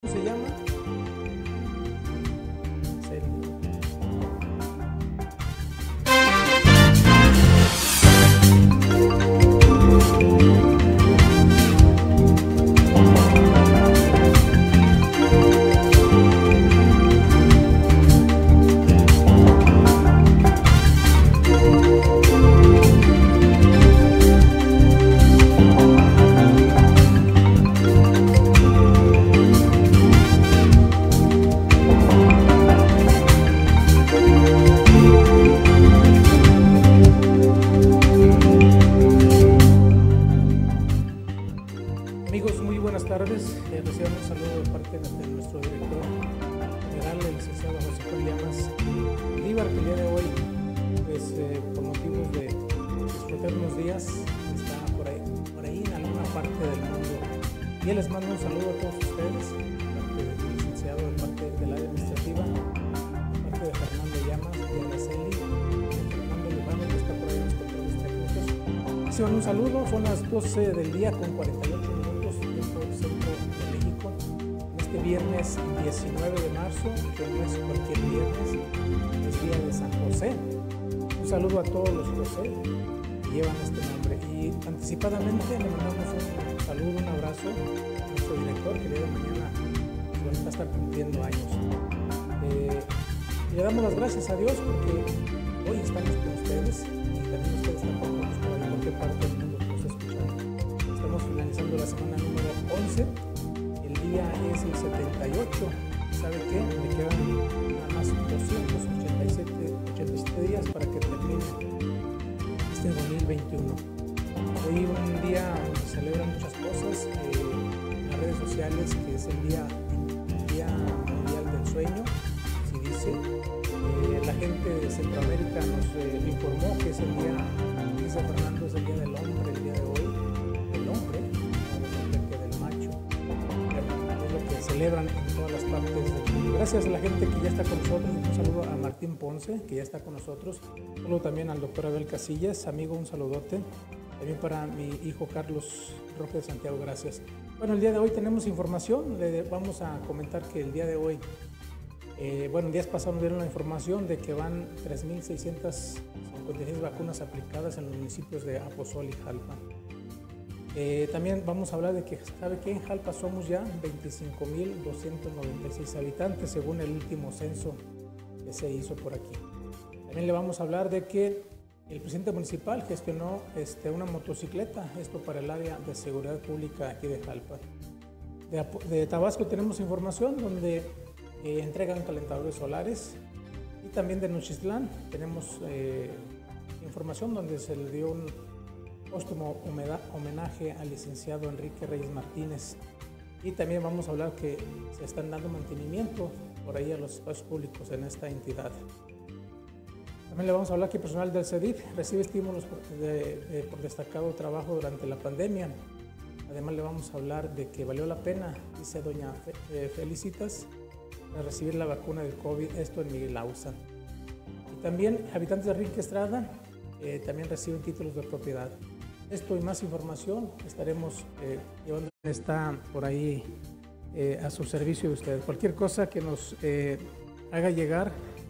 ¿Cómo se llama? Celi. Amigos, muy buenas tardes. Reciban un saludo de parte de nuestro director general, el licenciado José Juan Llamas Líbar, que el día de hoy, pues, por motivos de disfrutar unos días, está por ahí en alguna parte del mundo. Y él les manda un saludo a todos ustedes, de parte del licenciado, de parte del área administrativa, de parte de Fernando Llamas, de Araceli, de Fernando Lujano, que está por ahí en los controles técnicos. Reciban un saludo, son las 12 del día con 48 minutos, tiempo del centro de México. Este viernes 19 de marzo, que no es cualquier viernes, es día de San José. Un saludo a todos los José que llevan este nombre. Y anticipadamente le mandamos un saludo, un abrazo a nuestro director, que el día de mañana va a estar cumpliendo años. Y le damos las gracias a Dios porque hoy estamos con ustedes y también ustedes están con nosotros en cualquier parte del mundo que nos está escuchando. Estamos finalizando la semana número 11. El día es el 78. ¿Sabe qué? Me quedan nada más 287 días para que termine este 2021. Hoy un día donde se celebran muchas cosas en las redes sociales, que es el Día Mundial del Sueño, así dice. La gente de Centroamérica nos informó que es el día, dice Fernando, es el Día del Hombre, el día de hoy, del hombre, no del macho, es lo que celebran en todas las partes del mundo. Gracias a la gente que ya está con nosotros. Un saludo a Martín Ponce, que ya está con nosotros. Un saludo también al doctor Abel Casillas, amigo, un saludote. También para mi hijo Carlos Roque de Santiago, gracias. Bueno, el día de hoy tenemos información. Le vamos a comentar que el día de hoy, días pasados nos dieron la información de que van 3.656 vacunas aplicadas en los municipios de Aposol y Jalpa. También vamos a hablar de que, ¿sabe qué? En Jalpa somos ya 25.296 habitantes, según el último censo que se hizo por aquí. También le vamos a hablar de que el presidente municipal gestionó una motocicleta, esto para el área de seguridad pública aquí de Jalpa. De Tabasco tenemos información donde entregan calentadores solares, y también de Nochistlán tenemos información donde se le dio un póstumo homenaje al licenciado Enrique Reyes Martínez, y también vamos a hablar que se están dando mantenimiento por ahí a los espacios públicos en esta entidad. También le vamos a hablar que el personal del CEDIF recibe estímulos por destacado trabajo durante la pandemia. Además le vamos a hablar de que valió la pena, dice doña Felicitas, para recibir la vacuna del COVID, esto en Miguel Ausa. Y también habitantes de Enrique Estrada también reciben títulos de propiedad. Esto y más información estaremos llevando, está por ahí a su servicio de ustedes. Cualquier cosa que nos haga llegar,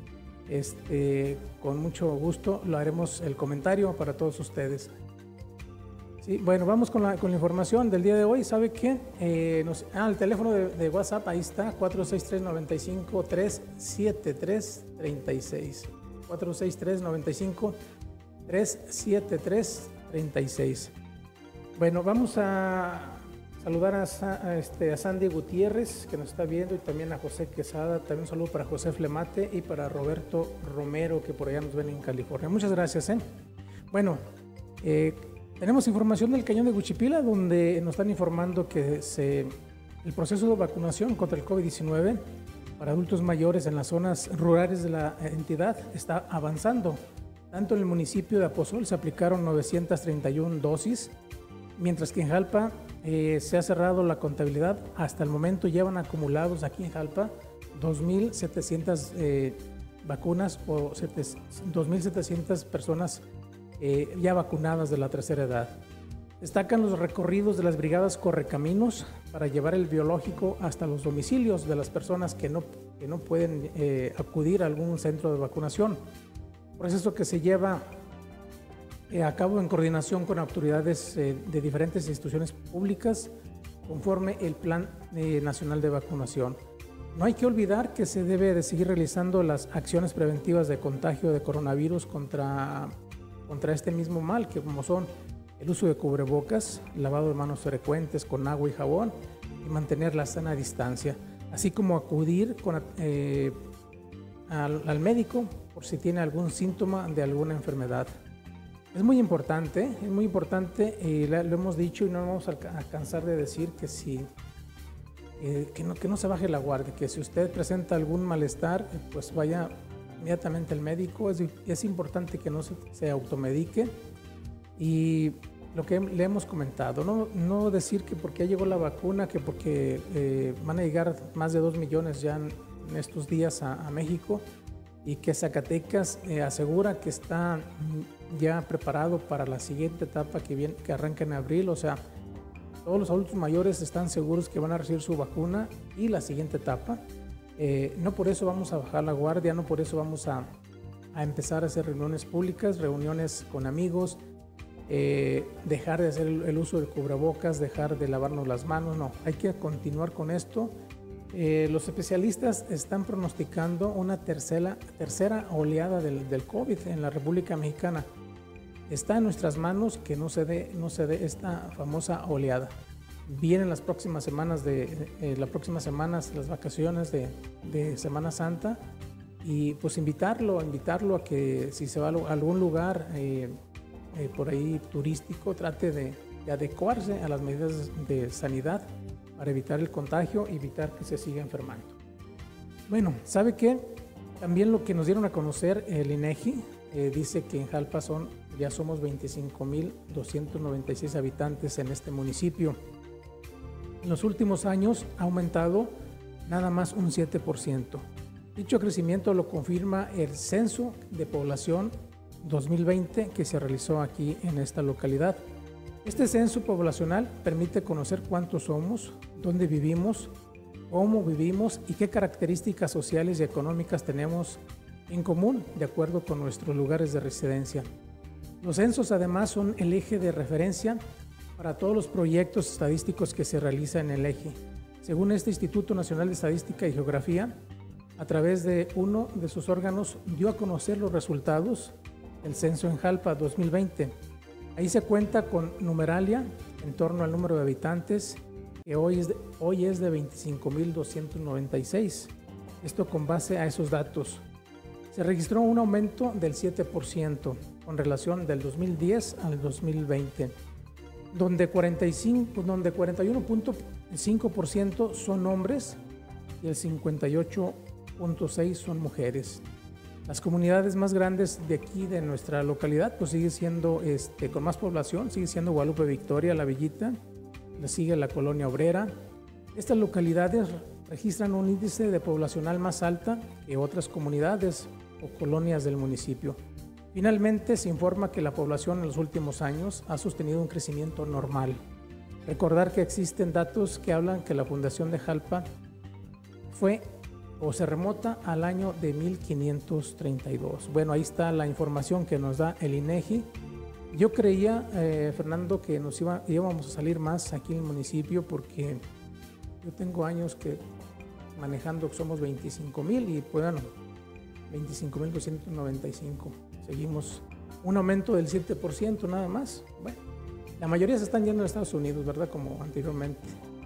con mucho gusto lo haremos el comentario para todos ustedes. Sí, bueno, vamos con la información del día de hoy. ¿Sabe qué? El teléfono de WhatsApp, ahí está, 463-95-373-36. 463-95-373-36. Bueno, vamos a saludar a Sandy Gutiérrez, que nos está viendo, y también a José Quesada. También un saludo para José Flemate y para Roberto Romero, que por allá nos ven en California. Muchas gracias. Bueno, tenemos información del Cañón de Huichipila, donde nos están informando que el proceso de vacunación contra el COVID-19 para adultos mayores en las zonas rurales de la entidad está avanzando. Tanto en el municipio de Aposol se aplicaron 931 dosis, mientras que en Jalpa se ha cerrado la contabilidad. Hasta el momento llevan acumulados aquí en Jalpa 2.700 vacunas o 2.700 personas ya vacunadas de la tercera edad. Destacan los recorridos de las brigadas Correcaminos para llevar el biológico hasta los domicilios de las personas que no pueden acudir a algún centro de vacunación. Proceso que se lleva a cabo en coordinación con autoridades de diferentes instituciones públicas conforme el Plan Nacional de Vacunación. No hay que olvidar que se debe de seguir realizando las acciones preventivas de contagio de coronavirus contra este mismo mal, que como son el uso de cubrebocas, lavado de manos frecuentes con agua y jabón y mantener la sana distancia, así como acudir al médico por si tiene algún síntoma de alguna enfermedad. Es muy importante y lo hemos dicho y no vamos a cansar de decir que no se baje la guardia, que si usted presenta algún malestar, pues vaya inmediatamente al médico. Es importante que no se automedique y lo que le hemos comentado, no decir que porque ya llegó la vacuna, que porque van a llegar más de 2 millones ya en estos días a México, y que Zacatecas asegura que está ya preparado para la siguiente etapa que arranca en abril. O sea, todos los adultos mayores están seguros que van a recibir su vacuna y la siguiente etapa. No por eso vamos a bajar la guardia, no por eso vamos a empezar a hacer reuniones públicas, reuniones con amigos, dejar de hacer el uso del cubrebocas, dejar de lavarnos las manos. No, hay que continuar con esto. Los especialistas están pronosticando una tercera oleada del COVID en la República Mexicana. Está en nuestras manos que no se dé esta famosa oleada. Vienen las próximas semanas, las vacaciones de Semana Santa, y pues invitarlo a que si se va a algún lugar por ahí turístico, trate de adecuarse a las medidas de sanidad para evitar el contagio y evitar que se siga enfermando. Bueno, ¿sabe qué? También lo que nos dieron a conocer el INEGI dice que en Jalpa ya somos 25,296 habitantes en este municipio. En los últimos años ha aumentado nada más un 7%. Dicho crecimiento lo confirma el Censo de Población 2020 que se realizó aquí en esta localidad. Este censo poblacional permite conocer cuántos somos, dónde vivimos, cómo vivimos y qué características sociales y económicas tenemos en común de acuerdo con nuestros lugares de residencia. Los censos además son el eje de referencia para todos los proyectos estadísticos que se realizan en el eje. Según este Instituto Nacional de Estadística y Geografía, a través de uno de sus órganos dio a conocer los resultados del censo en Jalpa 2020. Ahí se cuenta con numeralia en torno al número de habitantes, que hoy es de 25,296. Esto con base a esos datos. Se registró un aumento del 7% con relación del 2010 al 2020, donde 41.5% son hombres y el 58.6% son mujeres. Las comunidades más grandes de aquí, de nuestra localidad, pues sigue siendo, con más población, sigue siendo Guadalupe Victoria, La Villita, le sigue la Colonia Obrera. Estas localidades registran un índice de poblacional más alta que otras comunidades o colonias del municipio. Finalmente, se informa que la población en los últimos años ha sostenido un crecimiento normal. Recordar que existen datos que hablan que la fundación de Jalpa se remota al año de 1532. Bueno, ahí está la información que nos da el INEGI. Yo creía, Fernando, que íbamos a salir más aquí en el municipio, porque yo tengo años que manejando que somos 25,000 y pues bueno, 25,295. Seguimos un aumento del 7% nada más. Bueno, la mayoría se están yendo a Estados Unidos, ¿verdad? Como anteriormente.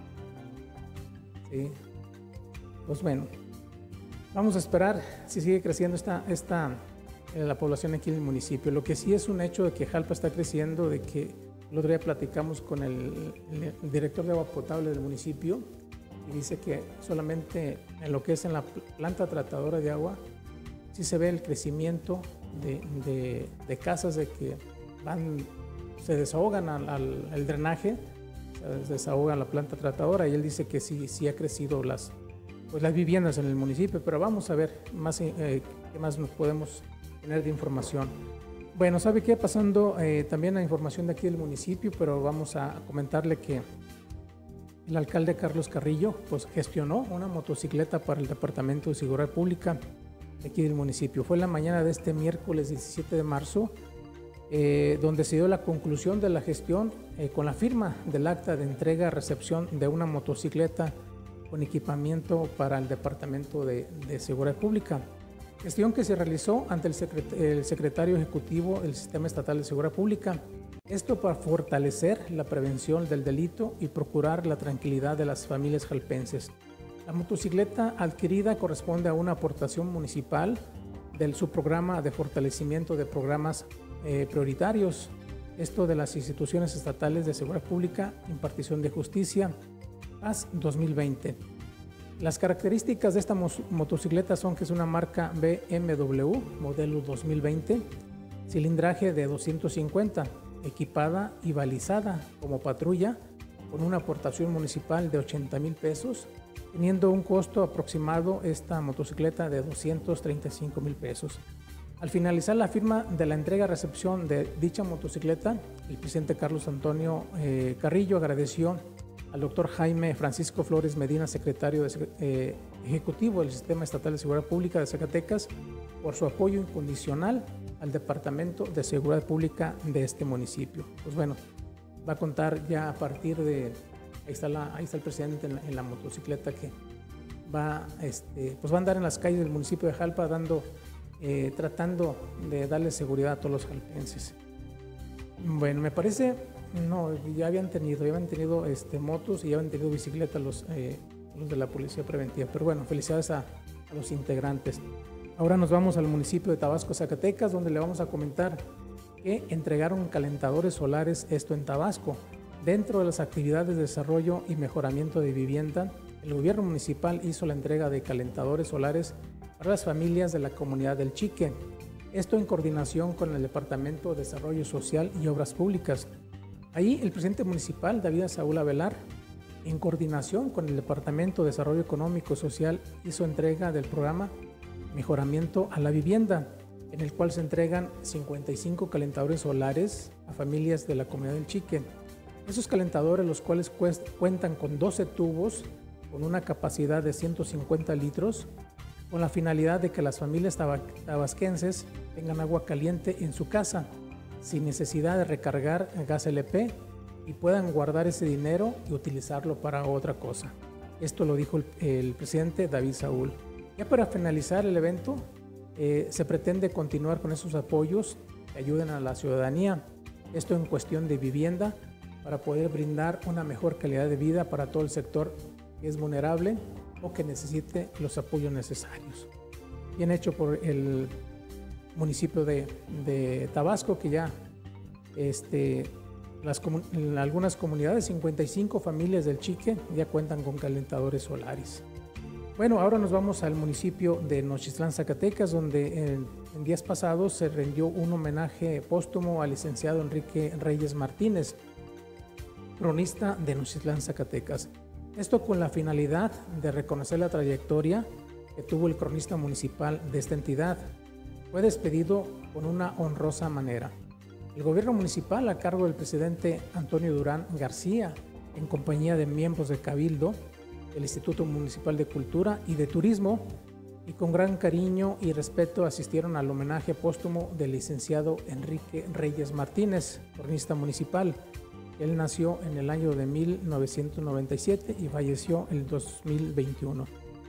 Sí. Pues bueno, vamos a esperar si sigue creciendo la población aquí en el municipio. Lo que sí es un hecho de que Jalpa está creciendo, de que el otro día platicamos con el director de agua potable del municipio y dice que solamente en lo que es en la planta tratadora de agua sí se ve el crecimiento de casas de que se desahogan al drenaje, se desahoga la planta tratadora, y él dice que sí ha crecido las viviendas en el municipio, pero vamos a ver qué más nos podemos tener de información. Bueno, ¿sabe qué? Pasando también a información de aquí del municipio, pero vamos a comentarle que el alcalde Carlos Carrillo pues gestionó una motocicleta para el Departamento de Seguridad Pública de aquí del municipio. Fue en la mañana de este miércoles 17 de marzo, donde se dio la conclusión de la gestión con la firma del acta de entrega-recepción de una motocicleta con equipamiento para el Departamento de Seguridad Pública. Gestión que se realizó ante el secretario ejecutivo del Sistema Estatal de Seguridad Pública. Esto para fortalecer la prevención del delito y procurar la tranquilidad de las familias jalpenses. La motocicleta adquirida corresponde a una aportación municipal del subprograma de fortalecimiento de programas prioritarios, esto de las instituciones estatales de seguridad pública, impartición de justicia, PAS 2020. Las características de esta motocicleta son que es una marca BMW, modelo 2020, cilindraje de 250, equipada y balizada como patrulla, con una aportación municipal de 80,000 pesos, teniendo un costo aproximado esta motocicleta de 235,000 pesos. Al finalizar la firma de la entrega-recepción de dicha motocicleta, el presidente Carlos Antonio Carrillo agradeció al doctor Jaime Francisco Flores Medina, secretario ejecutivo del Sistema Estatal de Seguridad Pública de Zacatecas, por su apoyo incondicional al Departamento de Seguridad Pública de este municipio. Pues bueno, va a contar ya a partir de, ahí está el presidente en la motocicleta que va, pues va a andar en las calles del municipio de Jalpa tratando de darle seguridad a todos los jalpenses. Bueno, me parece, no, ya habían tenido motos y ya habían tenido bicicletas los de la Policía Preventiva, pero bueno, felicidades a los integrantes. Ahora nos vamos al municipio de Tabasco, Zacatecas, donde le vamos a comentar que entregaron calentadores solares, esto en Tabasco. Dentro de las actividades de desarrollo y mejoramiento de vivienda, el gobierno municipal hizo la entrega de calentadores solares para las familias de la comunidad del Chique. Esto en coordinación con el Departamento de Desarrollo Social y Obras Públicas. Ahí el presidente municipal, David Saúl Avelar, en coordinación con el Departamento de Desarrollo Económico y Social, hizo entrega del programa Mejoramiento a la Vivienda, en el cual se entregan 55 calentadores solares a familias de la comunidad del Chique. Esos calentadores, los cuales cuentan con 12 tubos con una capacidad de 150 litros, con la finalidad de que las familias tabasquenses tengan agua caliente en su casa, sin necesidad de recargar gas LP, y puedan guardar ese dinero y utilizarlo para otra cosa. Esto lo dijo el presidente David Saúl. Ya para finalizar el evento, se pretende continuar con esos apoyos que ayuden a la ciudadanía, esto en cuestión de vivienda, para poder brindar una mejor calidad de vida para todo el sector que es vulnerable o que necesite los apoyos necesarios. Bien hecho por el municipio de Tabasco, que ya en algunas comunidades, 55 familias del Chique ya cuentan con calentadores solares. Bueno, ahora nos vamos al municipio de Nochistlán, Zacatecas, donde en días pasados se rindió un homenaje póstumo al licenciado Enrique Reyes Martínez, cronista de Nochistlán, Zacatecas. Esto con la finalidad de reconocer la trayectoria que tuvo el cronista municipal de esta entidad. Fue despedido con una honrosa manera. El gobierno municipal, a cargo del presidente Antonio Durán García, en compañía de miembros del Cabildo, del Instituto Municipal de Cultura y de Turismo, y con gran cariño y respeto asistieron al homenaje póstumo del licenciado Enrique Reyes Martínez, cronista municipal. Él nació en el año de 1997 y falleció en el 2021.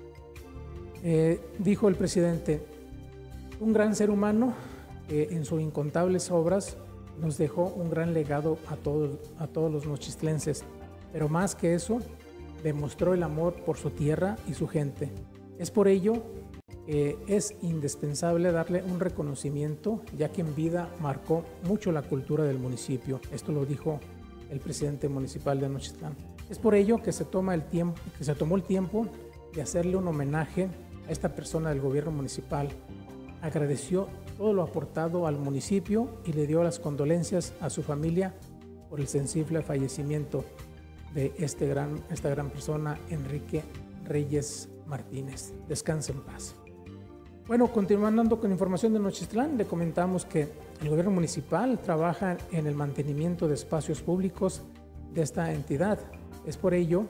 Dijo el presidente: un gran ser humano que en sus incontables obras nos dejó un gran legado a todos los nochistlenses, pero más que eso, demostró el amor por su tierra y su gente. Es por ello que es indispensable darle un reconocimiento, ya que en vida marcó mucho la cultura del municipio. Esto lo dijo el presidente municipal de Nochistlán. Es por ello que se tomó el tiempo de hacerle un homenaje a esta persona del gobierno municipal. Agradeció todo lo aportado al municipio y le dio las condolencias a su familia por el sensible fallecimiento de esta gran persona, Enrique Reyes Martínez. Descanse en paz. Bueno, continuando con información de Nochistlán, le comentamos que el gobierno municipal trabaja en el mantenimiento de espacios públicos de esta entidad. Es por ello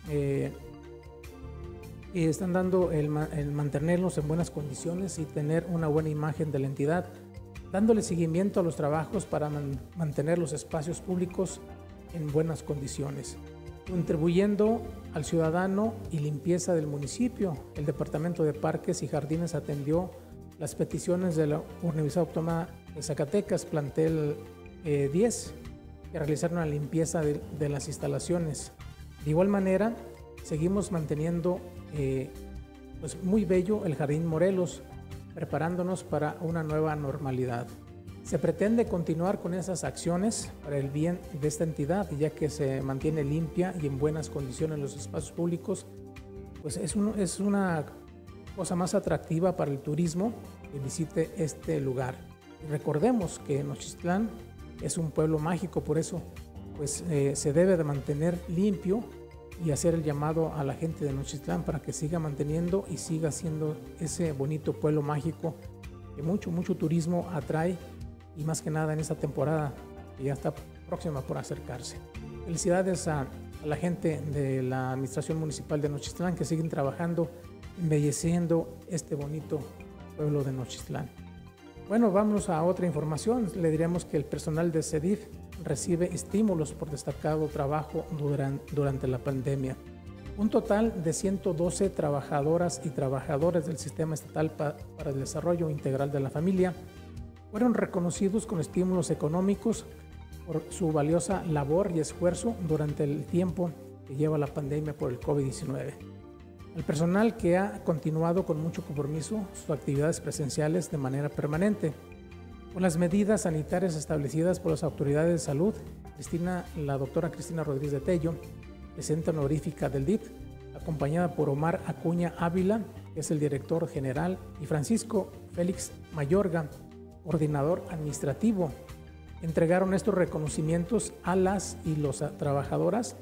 que están dando el mantenerlos en buenas condiciones y tener una buena imagen de la entidad, dándole seguimiento a los trabajos para mantener los espacios públicos en buenas condiciones, contribuyendo al ciudadano y limpieza del municipio. El Departamento de Parques y Jardines atendió las peticiones de la Universidad Autónoma de Zacatecas, plantel 10, que realizaron la limpieza de las instalaciones. De igual manera, seguimos manteniendo pues muy bello el Jardín Morelos, preparándonos para una nueva normalidad. Se pretende continuar con esas acciones para el bien de esta entidad, ya que se mantiene limpia y en buenas condiciones los espacios públicos, pues es una cosa más atractiva para el turismo que visite este lugar. Y recordemos que Nochistlán es un pueblo mágico, por eso pues se debe de mantener limpio y hacer el llamado a la gente de Nochistlán para que siga manteniendo y siga siendo ese bonito pueblo mágico que mucho turismo atrae, y más que nada en esta temporada que ya está próxima por acercarse. Felicidades a la gente de la Administración Municipal de Nochistlán, que siguen trabajando, embelleciendo este bonito pueblo de Nochistlán. Bueno, vamos a otra información. Le diremos que el personal de CEDIF recibe estímulos por destacado trabajo durante la pandemia. Un total de 112 trabajadoras y trabajadores del Sistema Estatal para el Desarrollo Integral de la Familia fueron reconocidos con estímulos económicos por su valiosa labor y esfuerzo durante el tiempo que lleva la pandemia por el COVID-19. El personal que ha continuado con mucho compromiso sus actividades presenciales de manera permanente, con las medidas sanitarias establecidas por las autoridades de salud, la doctora Cristina Rodríguez de Tello, presidenta honorífica del DIF, acompañada por Omar Acuña Ávila, que es el director general, y Francisco Félix Mayorga, coordinador administrativo, entregaron estos reconocimientos a las y los trabajadoras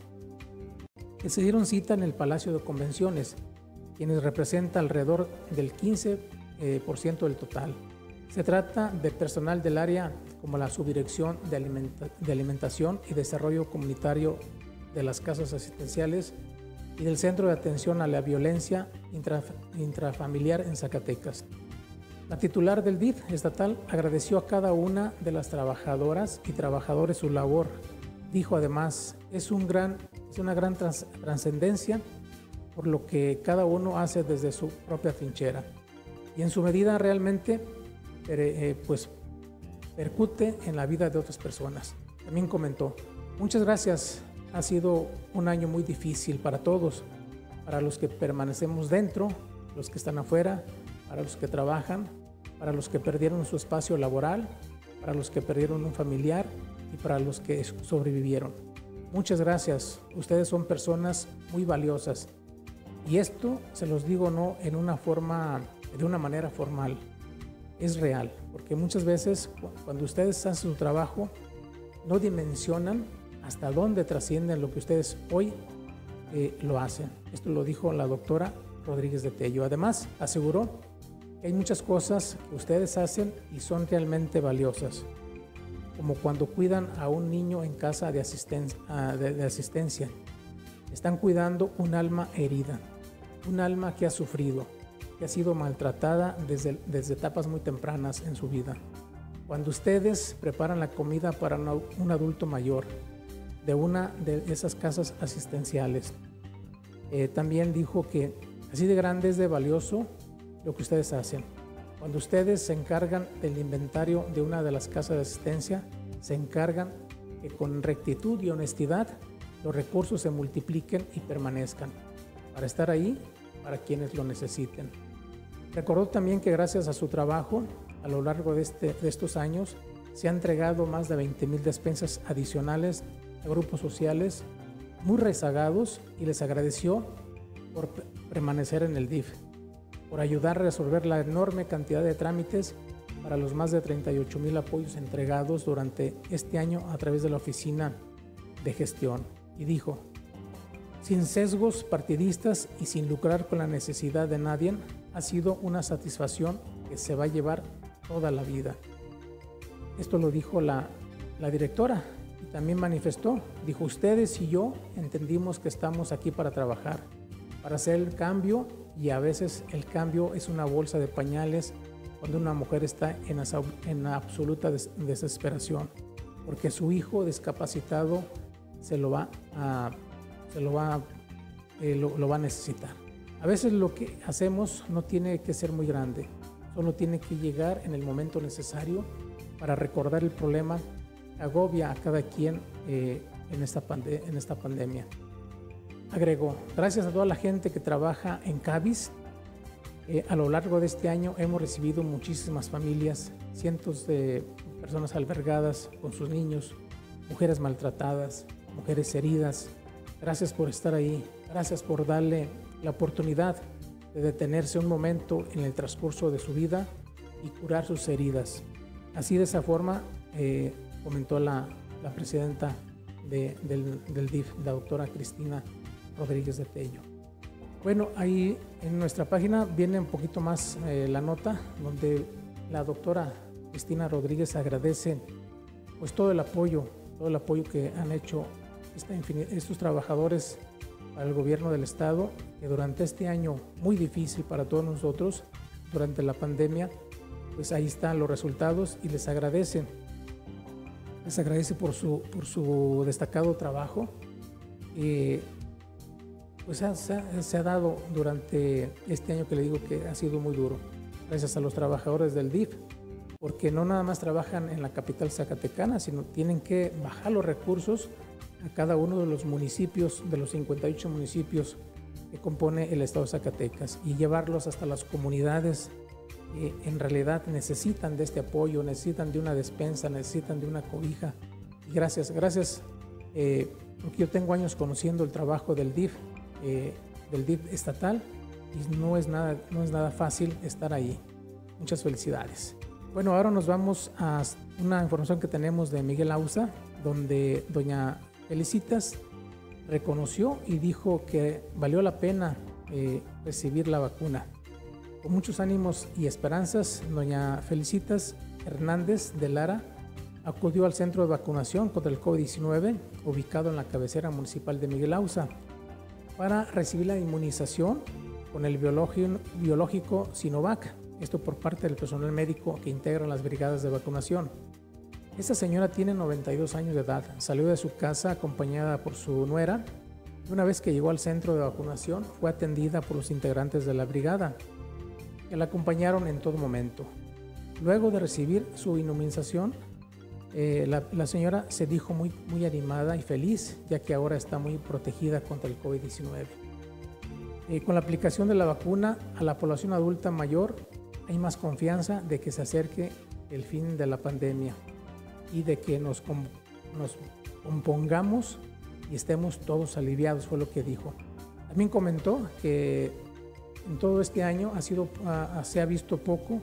que se dieron cita en el Palacio de Convenciones, quienes representan alrededor del 15% del total. Se trata de personal del área como la Subdirección de Alimentación y Desarrollo Comunitario de las Casas Asistenciales y del Centro de Atención a la Violencia Intrafamiliar en Zacatecas. La titular del DIF estatal agradeció a cada una de las trabajadoras y trabajadores su labor. Dijo además, es una gran trascendencia por lo que cada uno hace desde su propia trinchera y en su medida realmente pues percute en la vida de otras personas. También comentó, muchas gracias, ha sido un año muy difícil para todos, para los que permanecemos dentro, los que están afuera, para los que trabajan, para los que perdieron su espacio laboral, para los que perdieron un familiar y para los que sobrevivieron. Muchas gracias, ustedes son personas muy valiosas y esto se los digo no de una manera formal, es real, porque muchas veces cuando ustedes hacen su trabajo no dimensionan hasta dónde trascienden lo que ustedes hoy lo hacen. Esto lo dijo la doctora Rodríguez de Tello. Además, aseguró que hay muchas cosas que ustedes hacen y son realmente valiosas, como cuando cuidan a un niño en casa de asistencia. Están cuidando un alma herida, un alma que ha sufrido, que ha sido maltratada desde etapas muy tempranas en su vida. Cuando ustedes preparan la comida para un adulto mayor de una de esas casas asistenciales, también dijo que así de grande es de valioso lo que ustedes hacen. Cuando ustedes se encargan del inventario de una de las casas de asistencia, se encargan que con rectitud y honestidad los recursos se multipliquen y permanezcan para estar ahí para quienes lo necesiten. Recordó también que gracias a su trabajo a lo largo de estos años se han entregado más de 20,000 despensas adicionales a grupos sociales muy rezagados y les agradeció por permanecer en el DIF, por ayudar a resolver la enorme cantidad de trámites para los más de 38,000 apoyos entregados durante este año a través de la Oficina de Gestión. Y dijo, sin sesgos partidistas y sin lucrar con la necesidad de nadie, ha sido una satisfacción que se va a llevar toda la vida. Esto lo dijo la directora y también manifestó, dijo, ustedes y yo entendimos que estamos aquí para trabajar, para hacer el cambio, y a veces el cambio es una bolsa de pañales cuando una mujer está en absoluta desesperación, porque su hijo discapacitado lo va a necesitar. A veces lo que hacemos no tiene que ser muy grande, solo tiene que llegar en el momento necesario para recordar el problema que agobia a cada quien en esta pandemia. Agregó, gracias a toda la gente que trabaja en CABIS, a lo largo de este año hemos recibido muchísimas familias, cientos de personas albergadas con sus niños, mujeres maltratadas, mujeres heridas. Gracias por estar ahí, gracias por darle la oportunidad de detenerse un momento en el transcurso de su vida y curar sus heridas. Así, de esa forma, comentó la presidenta del DIF, la doctora Cristina Rodríguez de Tello. Bueno, ahí en nuestra página viene un poquito más la nota, donde la doctora Cristina Rodríguez agradece pues todo el apoyo que han hecho estos trabajadores para el gobierno del estado, que durante este año muy difícil para todos nosotros, durante la pandemia, pues ahí están los resultados, y les agradece por su destacado trabajo. Pues se ha dado durante este año, que le digo que ha sido muy duro, gracias a los trabajadores del DIF, porque no nada más trabajan en la capital zacatecana, sino tienen que bajar los recursos a cada uno de los municipios, de los 58 municipios que compone el estado de Zacatecas, y llevarlos hasta las comunidades que en realidad necesitan de este apoyo, necesitan de una despensa, necesitan de una cobija. Y gracias, porque yo tengo años conociendo el trabajo del DIF estatal, y no es nada fácil estar ahí. Muchas felicidades. Bueno, ahora nos vamos a una información que tenemos de Miguel Auza, donde doña Felicitas reconoció y dijo que valió la pena recibir la vacuna. Con muchos ánimos y esperanzas, doña Felicitas Hernández de Lara acudió al centro de vacunación contra el COVID-19, ubicado en la cabecera municipal de Miguel Auza, para recibir la inmunización con el biológico Sinovac, esto por parte del personal médico que integra las brigadas de vacunación. Esta señora tiene 92 años de edad, salió de su casa acompañada por su nuera, y una vez que llegó al centro de vacunación fue atendida por los integrantes de la brigada, que la acompañaron en todo momento. Luego de recibir su inmunización, la señora se dijo muy animada y feliz, ya que ahora está muy protegida contra el COVID-19. Con la aplicación de la vacuna a la población adulta mayor, hay más confianza de que se acerque el fin de la pandemia y de que nos compongamos y estemos todos aliviados, fue lo que dijo. También comentó que en todo este año ha visto poco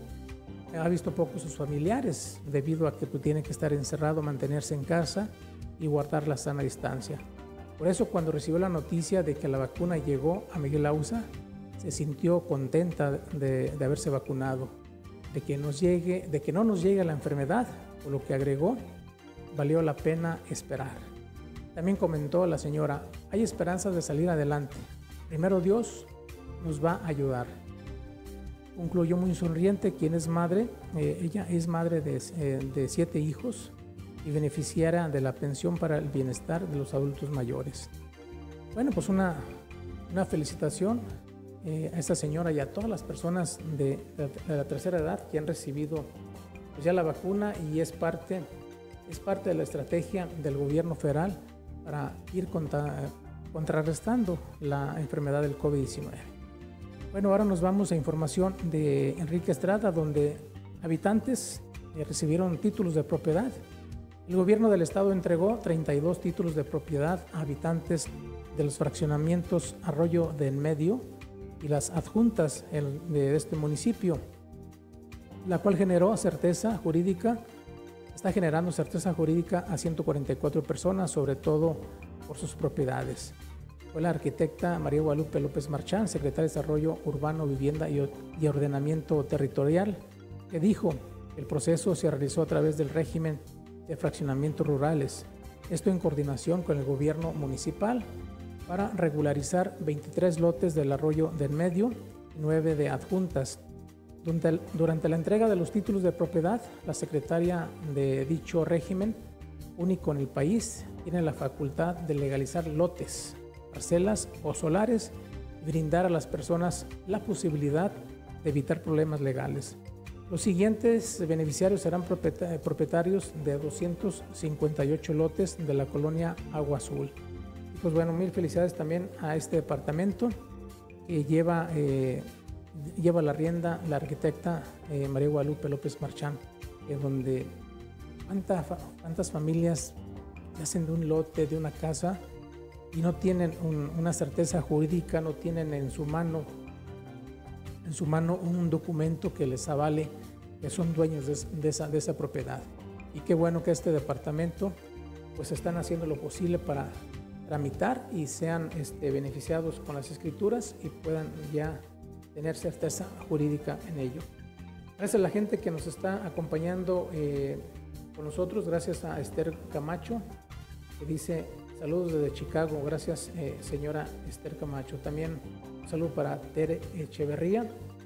sus familiares, debido a que tiene que estar encerrado, mantenerse en casa y guardar la sana distancia. Por eso, cuando recibió la noticia de que la vacuna llegó a Miguel Auza, se sintió contenta de haberse vacunado, de que no nos llegue la enfermedad, por lo que agregó, valió la pena esperar. También comentó la señora, hay esperanzas de salir adelante. Primero Dios nos va a ayudar. Concluyó muy sonriente, quien es madre, ella es madre de 7 hijos y beneficiaria de la pensión para el bienestar de los adultos mayores. Bueno, pues una felicitación a esta señora y a todas las personas de la tercera edad que han recibido pues ya la vacuna, y es parte de la estrategia del gobierno federal para ir contrarrestando la enfermedad del COVID-19. Bueno, ahora nos vamos a información de Enrique Estrada, donde habitantes recibieron títulos de propiedad. El gobierno del estado entregó 32 títulos de propiedad a habitantes de los fraccionamientos Arroyo de En Medio y las adjuntas de este municipio, la cual está generando certeza jurídica a 144 personas, sobre todo por sus propiedades. Fue la arquitecta María Guadalupe López Marchán, secretaria de Desarrollo Urbano, Vivienda y Ordenamiento Territorial, que dijo El proceso se realizó a través del régimen de fraccionamientos rurales, esto en coordinación con el gobierno municipal, para regularizar 23 lotes del Arroyo del Medio y 9 de adjuntas. Durante la entrega de los títulos de propiedad, la secretaria de dicho régimen, único en el país, tiene la facultad de legalizar lotes, parcelas o solares y brindar a las personas la posibilidad de evitar problemas legales. Los siguientes beneficiarios serán propietarios de 258 lotes de la colonia Agua Azul. Pues bueno, mil felicidades también a este departamento que lleva la rienda la arquitecta María Guadalupe López Marchán, donde cuántas familias hacen de un lote, de una casa, y no tienen una certeza jurídica, no tienen en su mano un documento que les avale que son dueños de esa propiedad. Y qué bueno que este departamento pues están haciendo lo posible para tramitar y sean beneficiados con las escrituras y puedan ya tener certeza jurídica en ello. Gracias a la gente que nos está acompañando con nosotros, gracias a Esther Camacho, que dice saludos desde Chicago. Gracias, señora Esther Camacho. También un saludo para Tere Echeverría,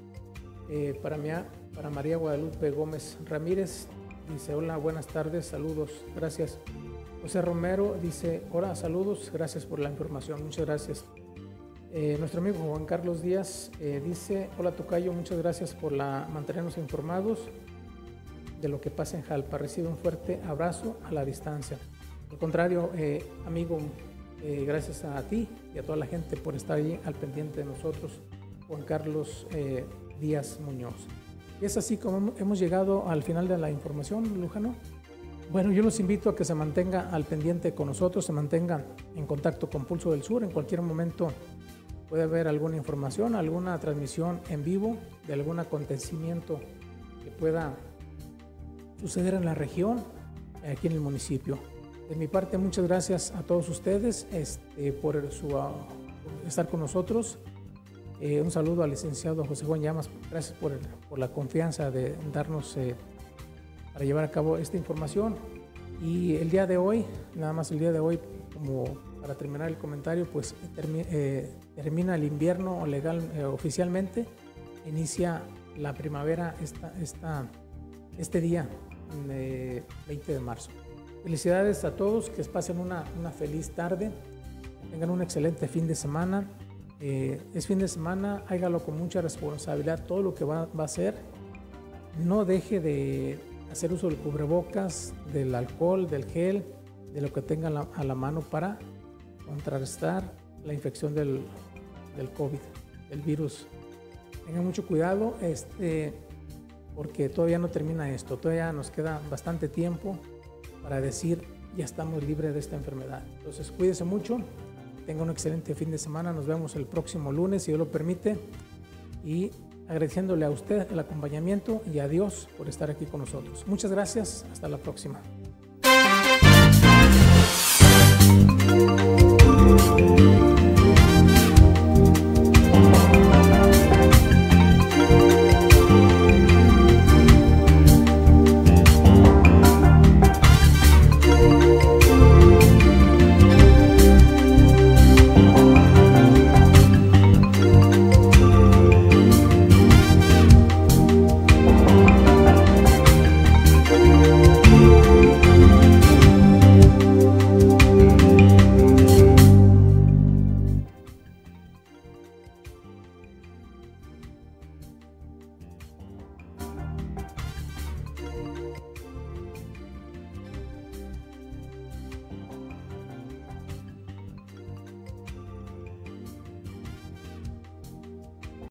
para María Guadalupe Gómez Ramírez, dice hola, buenas tardes, saludos, gracias. José Romero dice hola, saludos, gracias por la información, muchas gracias. Nuestro amigo Juan Carlos Díaz dice hola tocayo, muchas gracias por mantenernos informados de lo que pasa en Jalpa, recibe un fuerte abrazo a la distancia. Al contrario, amigo, gracias a ti y a toda la gente por estar allí al pendiente de nosotros. Juan Carlos Díaz Muñoz. Y es así como hemos llegado al final de la información, Lujano. Bueno, yo los invito a que se mantenga al pendiente con nosotros, se mantenga en contacto con Pulso del Sur. En cualquier momento puede haber alguna información, alguna transmisión en vivo de algún acontecimiento que pueda suceder en la región, aquí en el municipio. De mi parte, muchas gracias a todos ustedes por estar con nosotros. Un saludo al licenciado José Juan Llamas, gracias por la confianza de darnos para llevar a cabo esta información. Y el día de hoy, nada más el día de hoy, como para terminar el comentario, pues termina el invierno legal oficialmente, inicia la primavera este día, 20 de marzo. Felicidades a todos, que pasen una feliz tarde, tengan un excelente fin de semana. Es fin de semana, hágalo con mucha responsabilidad, todo lo que va a hacer. No deje de hacer uso del cubrebocas, del alcohol, del gel, de lo que tenga a la mano para contrarrestar la infección del COVID, del virus. Tengan mucho cuidado, porque todavía no termina esto, todavía nos queda bastante tiempo para decir ya estamos libres de esta enfermedad. Entonces cuídese mucho. Tenga un excelente fin de semana. Nos vemos el próximo lunes, si Dios lo permite. Y agradeciéndole a usted el acompañamiento y a Dios por estar aquí con nosotros. Muchas gracias. Hasta la próxima.